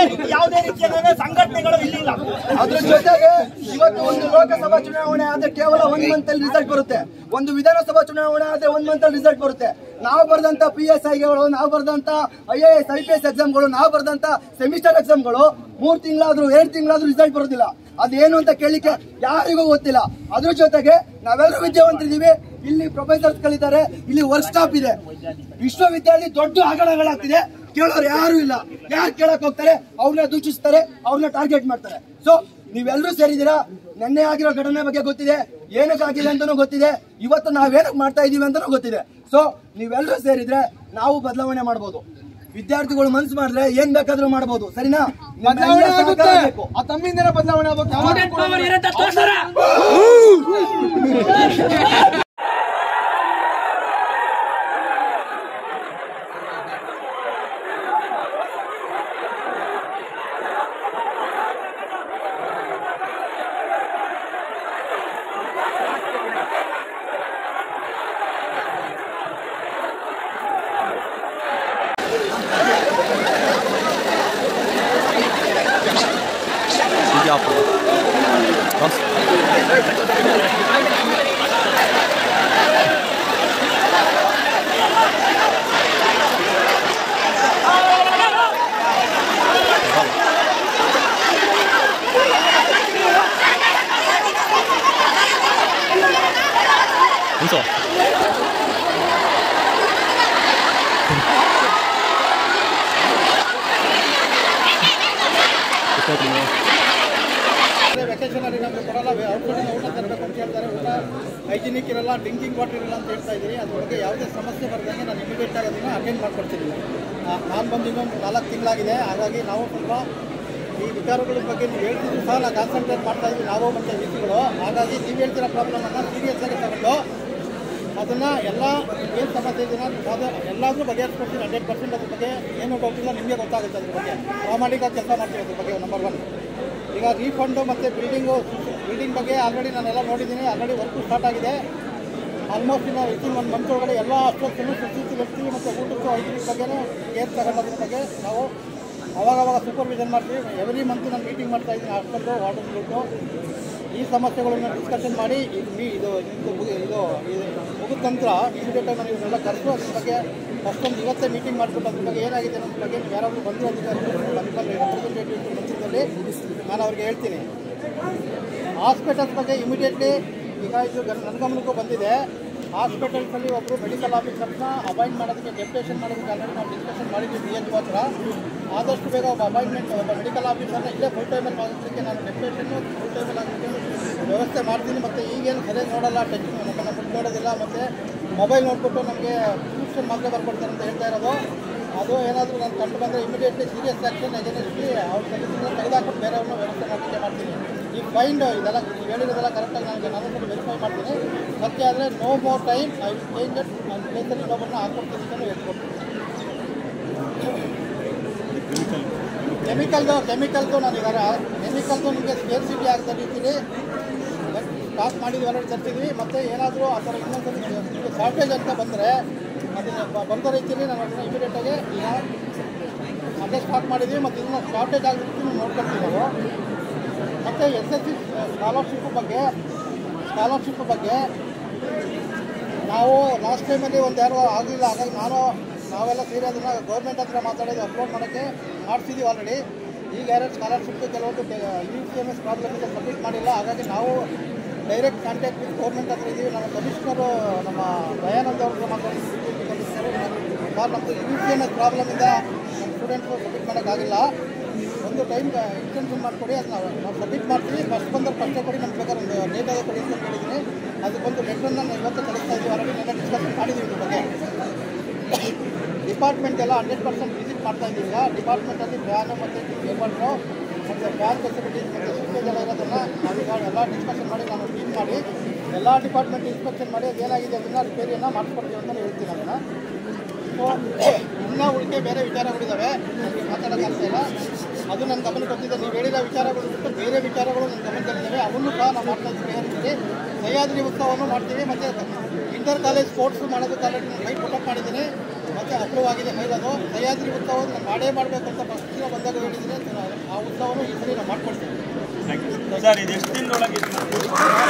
ಯಾವುದೇ ರೀತಿಯ ಸಂಘಟನೆಗಳು ಇಲ್ಲಿಲ್ಲ. ಅದ್ರ ಜೊತೆಗೆ ಇವತ್ತು ಒಂದು ಲೋಕಸಭಾ ಚುನಾವಣೆ ಆದ್ರೆ ಕೇವಲ 1 ಮಂತ್ ಅಲ್ಲಿ ರಿಸಲ್ಟ್ ಬರುತ್ತೆ, ಒಂದು ವಿಧಾನಸಭಾ ಚುನಾವಣೆ ಆದ್ರೆ 1 ಮಂತ್ ಅಲ್ಲಿ ರಿಸಲ್ಟ್ ಬರುತ್ತೆ. ನಾವು ಬರೆದಂತ PSIಗಳು, ನಾವು ಬರೆದಂತ IAS IPS ಎಕ್ಸಾಮ್ಗಳು, ನಾವು ಬರೆದಂತ ಸೆಮಿಸ್ಟರ್ ಎಕ್ಸಾಮ್ಗಳು 3 ತಿಂಗಳಾದ್ರೂ 2 ತಿಂಗಳಾದ್ರೂ ರಿಸಲ್ಟ್ ಬರೋದಿಲ್ಲ. ಅದೇನು ಅಂತ ಕೇಳಲಿಕ್ಕೆ ಯಾರಿಗೂ ಗೊತ್ತಿಲ್ಲ. ಅದ್ರ ಜೊತೆಗೆ ನಾವೆಲ್ಲರೂ ವಿದ್ಯಾವಂತರಿದ್ದೀವಿ, ಇಲ್ಲಿ ಪ್ರೊಫೆಸರ್ಸ್ ಗಳಿದ್ದಾರೆ, ಇಲ್ಲಿ ವರ್ಕ್ ಸ್ಟಾಪ್ ಇದೆ, ವಿಶ್ವವಿದ್ಯಾಲಯ ದೊಡ್ಡ ಹಗರಣಗಳಾಗ್ತಿದೆ, ಕೇಳೋರು ಯಾರು ಇಲ್ಲ. ಯಾರು ಕೇಳಕ್ ಹೋಗ್ತಾರೆ, ಅವ್ರನ್ನ ದೂಷಿಸ್ತಾರೆ, ಅವ್ರನ್ನ ಟಾರ್ಗೆಟ್ ಮಾಡ್ತಾರೆ. ಸೊ ನೀವೆಲ್ಲರೂ ಸೇರಿದ್ದೀರಾ, ನೆನ್ನೆ ಆಗಿರೋ ಘಟನೆ ಬಗ್ಗೆ ಗೊತ್ತಿದೆ, ಏನಕ್ಕಾಗಿದೆ ಅಂತಾನೂ ಗೊತ್ತಿದೆ, ಇವತ್ತು ನಾವೇನಕ್ಕೆ ಮಾಡ್ತಾ ಇದೀವಿ ಅಂತಾನೂ ಗೊತ್ತಿದೆ. ಸೊ ನೀವೆಲ್ಲರೂ ಸೇರಿದ್ರೆ ನಾವು ಬದಲಾವಣೆ ಮಾಡಬಹುದು. ವಿದ್ಯಾರ್ಥಿಗಳು ಮನಸ್ಸು ಮಾಡಿದ್ರೆ ಏನ್ ಬೇಕಾದ್ರೂ ಮಾಡಬಹುದು, ಸರಿನಾ? ಬದಲಾವಣೆ ಆಗುತ್ತೆ, ಆ ತಮ್ಮಿಂದನೇ ಬದಲಾವಣೆ ಆಗಬೇಕು. ವೆಕೇಷನಲ್ಲಿ ನಮಗೆ ಕೊಡಲ್ಲ, ಔಟ್ಸೈಡಿಂದ ಊಟ ತರಬೇಕು ಅಂತ ಹೇಳ್ತಾರೆ. ಊಟ ಹೈಜಿನಿಕ್ ಇರಲ್ಲ, ಡ್ರಿಂಕಿಂಗ್ ವಾಟರ್ ಇರಲ್ಲ ಅಂತ ಹೇಳ್ತಾ ಇದ್ದೀನಿ. ಅದ್ರೊಳಗೆ ಯಾವುದೇ ಸಮಸ್ಯೆ ಬರ್ದಂಗೆ ನಾನು ಇಮಿಡಿಯೇಟ್ ಆಗಿ ಅದನ್ನು ಅಟೆಂಡ್ ಮಾಡ್ಕೊಡ್ತೀನಿ. ನಾನು ಬಂದು ಇನ್ನೊಂದು 4 ತಿಂಗಳಾಗಿದೆ. ಹಾಗಾಗಿ ನಾವು ಸ್ವಲ್ಪ ಈ ವಿಚಾರಗಳ ಬಗ್ಗೆ ನೀವು ಹೇಳ್ತಿದ್ರು ಸಹ ನಾವು ಕಾನ್ಸಂಟ್ರೇಟ್ ಮಾಡ್ತಾ ಇದ್ವಿ, ನಾವು ಮತ್ತು ವಿಸಿಗಳು. ಹಾಗಾಗಿ ನೀವು ಹೇಳ್ತಿರೋ ಪ್ರಾಬ್ಲಮನ್ನು ಸೀರಿಯಸ್ ಆಗಿ ತಗೊಂಡು ಅದನ್ನು ಎಲ್ಲ ಏನು ಸಮಸ್ಯೆ ಇದೆಯೋ ಎಲ್ಲಾದರೂ ಬಗೆಹರಿಸ್ಕೊಡ್ತೀನಿ 100%. ಅದ್ರ ಬಗ್ಗೆ ಏನು ಗೊತ್ತಿಲ್ಲ, ನಿಮಗೆ ಗೊತ್ತಾಗುತ್ತೆ. ಅದ್ರ ಬಗ್ಗೆ ಪ್ರಾಮಾಣಿಕ ಕೆಲಸ ಮಾಡ್ತೀವಿ. ಅದ್ರ ಬಗ್ಗೆ ನಂಬರ್ 1. ಈಗ ರೀಫಂಡು ಮತ್ತು ಬಿಲ್ಡಿಂಗ್ ಬಗ್ಗೆ ಆಲ್ರೆಡಿ ನಾನೆಲ್ಲ ನೋಡಿದ್ದೀನಿ. ಆಲ್ರೆಡಿ ವರ್ಕು ಸ್ಟಾರ್ಟ್ ಆಗಿದೆ. ಆಲ್ಮೋಸ್ಟ್ ಇನ್ನು ವಿತಿನ್ 1 ಮಂತ್ ಒಳಗಡೆ ಎಲ್ಲ ಅಷ್ಟೊತ್ತನ್ನು ಸುತ್ತಿ ಮತ್ತು ಊಟಕ್ಕೂ ಹೈಜಿನಿಕ್ ಬಗ್ಗೆನೂ ಕೇರ್ ತಗೊಳ್ಳೋದ್ರ ಬಗ್ಗೆ ನಾವು ಅವಾಗವಾಗ ಸೂಪರ್ವಿಷನ್ ಮಾಡ್ತೀವಿ. ಎವ್ರಿ ಮಂತ್ ನಾನು ಮೀಟಿಂಗ್ ಮಾಡ್ತಾಯಿದ್ದೀನಿ. ಹಾಸ್ಟೆಲ್ದು ವಾರ್ಡನ್ಗಳು ಈ ಸಮಸ್ಯೆಗಳನ್ನು ಡಿಸ್ಕಷನ್ ಮಾಡಿ ಇದು ಮುಗಿದ ನಂತರ ಇಮಿಡಿಯೇಟಾಗಿ ನಾನು ಇವನ್ನೆಲ್ಲ ಕರೆದು ಅದ್ರ ಬಗ್ಗೆ ಫಸ್ಟೊಂದು ಇವತ್ತೇ ಮೀಟಿಂಗ್ ಮಾಡಿಬಿಟ್ಟು ಅದ್ರ ಬಗ್ಗೆ ಏನಾಗಿದೆ ಅನ್ನೋದ್ರ ಬಗ್ಗೆ ಯಾರಾದರೂ ಬಂದು ಅಧಿಕಾರಿಗಳು ರೆಪ್ರೆಸೆಂಟೇಟಿವ್ ಮೀಟಿಂಗಲ್ಲಿ ನಾನು ಅವ್ರಿಗೆ ಹೇಳ್ತೀನಿ. ಹಾಸ್ಪಿಟಲ್ಸ್ ಬಗ್ಗೆ ಇಮಿಡಿಯೇಟ್ಲಿ ಈಗ ಇದು ನನ್ನ ಗಮನಕ್ಕೂ ಬಂದಿದೆ. ಹಾಸ್ಪಿಟಲ್ಸಲ್ಲಿ ಒಬ್ಬರು ಮೆಡಿಕಲ್ ಆಫೀಸರ್ನ ಅಪಾಯಿಂಟ್ ಮಾಡೋದಕ್ಕೆ ಡೆಪ್ಯುಟೇಷನ್ ಮಾಡೋದಕ್ಕೆ ಆಲ್ರೆಡಿ ನಾವು ಡಿಸ್ಕಷನ್ ಮಾಡಿದ್ದೀವಿ DHO ಹತ್ರ. ಆದಷ್ಟು ಬೇಗ ಒಬ್ಬ ಅಪಾಯಿಂಟ್ಮೆಂಟ್ ಒಬ್ಬ ಮೆಡಿಕಲ್ ಆಫೀಸರ್ನ ಇಲ್ಲೇ ಫುಲ್ ಟೈಮಲ್ಲಿ ಮಾಡೋದಕ್ಕೆ ನಾನು ಡೆಪ್ಯುಟೇಷನ್ನು ಫುಲ್ ಟೈಮಲ್ಲಿ ಆಗೋದಕ್ಕೆ ವ್ಯವಸ್ಥೆ ಮಾಡ್ತೀನಿ. ಮತ್ತು ಈಗೇನು ಸರಿಯಾಗಿ ನೋಡಲ್ಲ, ಟಚ್ ನಮ್ಮನ್ನು ಫುಡ್ ನೋಡೋದಿಲ್ಲ, ಮತ್ತು ಮೊಬೈಲ್ ನೋಡಿಬಿಟ್ಟು ನಮಗೆ ಪ್ರಿಸ್ಕ್ರಿಪ್ಷನ್ ಮಾತ್ರ ಬರ್ಕೊಡ್ತಾರೆ ಅಂತ ಹೇಳ್ತಾ ಇರೋದು. ಅದು ಏನಾದರೂ ನಾನು ಕಂಡು ಬಂದರೆ ಇಮಿಡಿಯೇಟ್ಲಿ ಸೀರಿಯಸ್ ಆ್ಯಕ್ಷನ್ ಎಗೇನ್ಸ್ಟ್ಲಿ ಅವ್ರ ತೆಗೆದುಹಾಕ್ಬಿಟ್ಟು ಬೇರೆಯವ್ರನ್ನ ವ್ಯವಸ್ಥೆ ಮಾಡೋಕ್ಕೆ ಮಾಡ್ತೀನಿ. ಈ ಫೈಂಡ್ ಇದೆಲ್ಲ ನೀವು ಹೇಳಿರೋದೆಲ್ಲ ಕರೆಕ್ಟಾಗಿ ನಾನು ವೆರಿಫೈ ಮಾಡ್ತೀನಿ. ಸತ್ಯ ಆದರೆ no more time I will change it ನಾನು ಪ್ಲೇಸಲ್ಲಿ ಇನ್ನೊಬ್ಬರನ್ನ ಹಾಕ್ಕೊಡ್ತೀನಿ ಅಂತಲೂ ಹೇಳ್ಕೊಡ್ತೀನಿ. ಕೆಮಿಕಲ್ದು ನಾನು ಈಗ ಕೆಮಿಕಲ್ದು ನಿಮಗೆ ಸ್ಕೇರ್ಸಿಟಿ ಆಗ್ತಾ ರೀತಿಲಿ ಸ್ಟಾಕ್ ಮಾಡಿದ್ವಿ, ಆಲ್ರೆಡಿ ತರ್ತಿದ್ವಿ. ಮತ್ತು ಏನಾದರೂ ಆ ಥರ ಇನ್ನೊಂದ್ಸರಿ ಶಾರ್ಟೇಜ್ ಅಂತ ಬಂದರೆ ಅದನ್ನು ಬಂದ ರೀತಿಯಲ್ಲಿ ನಾನು ಅದನ್ನು ಇಮಿಡಿಯೇಟಾಗಿ ಈಗ ಅದೇ ಸ್ಟಾಕ್ ಮಾಡಿದ್ವಿ. ಮತ್ತು ಇದನ್ನು ಶಾರ್ಟೇಜ್ ಆಗೋ ರೀತಿ ನೋಡ್ಕೊಳ್ತೀವಿ ನಾವು. ಮತ್ತು SSC ಸ್ಕಾಲರ್ಶಿಪ್ ಬಗ್ಗೆ ನಾವು ಲಾಸ್ಟ್ ಟೈಮಲ್ಲಿ ಒಂದು ಯಾರು ಆಗಲಿಲ್ಲ. ಹಾಗಾಗಿ ನಾವೆಲ್ಲ ಸೇರಿ ಅದನ್ನು ಗೌರ್ಮೆಂಟ್ ಹತ್ರ ಮಾತಾಡೋದು ಅಪ್ಲೋಡ್ ಮಾಡೋಕ್ಕೆ ಮಾಡಿಸಿದ್ದೀವಿ ಆಲ್ರೆಡಿ. ಈಗ ಯಾರು ಸ್ಕಾಲರ್ಶಿಪ್ ಕೆಲವೊಂದು UCMS ಪ್ರಾಬ್ಲಮಿಂದ ಸಬ್ಮಿಟ್ ಮಾಡಿಲ್ಲ. ಹಾಗಾಗಿ ನಾವು ಡೈರೆಕ್ಟ್ ಕಾಂಟ್ಯಾಕ್ಟ್ ವಿತ್ ಗೌರ್ಮೆಂಟ್ ಹತ್ರ ಇದ್ದೀವಿ. ನಮ್ಮ ಕಮಿಷನರು ನಮ್ಮ ದಯಾನಂದ ಅವ್ರ ಮಾತಾಡಿದ್ದೀವಿ. ಸರ್ ನಮ್ಮದು UCMS ಪ್ರಾಬ್ಲಮಿಂದ ನಮ್ಮ ಸ್ಟೂಡೆಂಟ್ಸು ಸಬ್ಮಿಟ್ ಮಾಡೋಕ್ಕಾಗಿಲ್ಲ, ಒಂದು ಟೈಮ್ ಎಕ್ಸ್ಟೆನ್ಷನ್ ಮಾಡಿಕೊಡಿ, ಅದನ್ನ ನಾವು ಸಬ್ಮಿಟ್ ಮಾಡ್ತೀವಿ. ಫಸ್ಟ್ ಬಂದರೆ ಫಸ್ಟೇ ಕೊಡಿ, ನಮ್ಗೆ ಬೇಕಾದ್ರೆ ಒಂದು ಡೇಟಾಗೆ ಕೊಡಿ ಅಂತ ಹೇಳಿದ್ದೀನಿ. ಅದಕ್ಕೊಂದು ಲೆಟ್ರನ್ನು ನಾನು ಇವತ್ತು ಕಳಿಸ್ತಾ ಇದ್ದೀವಿ. ಆಲ್ರೆಡಿ ನೆನ್ನೆ ಡಿಸ್ಕಷನ್ ಮಾಡಿದ್ದೀವಿ ಇದ್ರ ಬಗ್ಗೆ. ಡಿಪಾರ್ಟ್ಮೆಂಟ್ ಎಲ್ಲ 100% ವಿಸಿಟ್ ಮಾಡ್ತಾ ಇದ್ದೀವಿ. ಈಗ ಡಿಪಾರ್ಟ್ಮೆಂಟಲ್ಲಿ ಫ್ಯಾನು ಮತ್ತು ಪೇಪರ್ಸು ಮತ್ತು ಫ್ಯಾನ್ ಫೆಸಿಲಿಟೀಸ್ ಮತ್ತು ಸ್ವಿಚೇಜ್ ಎಲ್ಲ ಇರೋದನ್ನು ನಾವೀಗ ಎಲ್ಲ ಡಿಸ್ಕಷನ್ ಮಾಡಿ ನಾನು ಟೀಮ್ ಮಾಡಿ ಎಲ್ಲ ಡಿಪಾರ್ಟ್ಮೆಂಟ್ ಇನ್ಸ್ಪೆಕ್ಷನ್ ಮಾಡಿ ಅದೇನಾಗಿದೆ ಅದನ್ನು ರಿಪೇರಿಯನ್ನು ಮಾಡಿಸ್ಕೊಡ್ತೀವಿ ಅಂತ ಹೇಳ್ತೀನಿ ಅದನ್ನು. ಸೊ ಇನ್ನೂ ಉಳಿಕೆ ಬೇರೆ ವಿಚಾರಗಳಿದ್ದಾವೆ, ನನಗೆ ಮಾತಾಡೋಕ್ಕಾಗ್ತಾ ಇಲ್ಲ. ಅದು ನನ್ನ ಗಮನಕ್ಕೆ ಬಂದಿದೆ. ನೀವು ಹೇಳಿದ ವಿಚಾರಗಳು ಬಿಟ್ಟು ಬೇರೆ ವಿಚಾರಗಳು ನನ್ನ ಗಮನದಲ್ಲಿದ್ದಾವೆ. ಅವನ್ನು ಸಹ ನಾವು ಮಾಡ್ತಾ ಇದ್ದೀವಿ. ಸಹ್ಯಾದ್ರಿ ಉತ್ಸವವನ್ನು ಮಾಡ್ತೀವಿ. ಮತ್ತು ಇಂಟರ್ ಕಾಲೇಜ್ ಸ್ಪೋರ್ಟ್ಸ್ ಮಾಡೋದಕ್ಕೆ ಆಲ್ರೆಡಿ ನಾನು ಲೈಟ್ ಪುಟಪ್ ಮಾಡಿದ್ದೀನಿ. ಮತ್ತೆ ಅಪ್ರೂವ್ ಆಗಿದೆ ಫೈಲ್. ಅದು ಸಹ್ಯಾದ್ರಿ ಉತ್ಸವವನ್ನು ನಾನು ಮಾಡಬೇಕು ಅಂತ ಫಸ್ಟ್ ದಿನ ಬಂದಾಗ ಹೇಳಿದ್ದೀನಿ. ಆ ಉತ್ಸವವನ್ನು ಈ ಸರಿ ನಾವು ಮಾಡ್ಕೊಡ್ತೀವಿ ಸರ್. ಇದು ಎಷ್ಟು ದಿನದೊಳಗೆ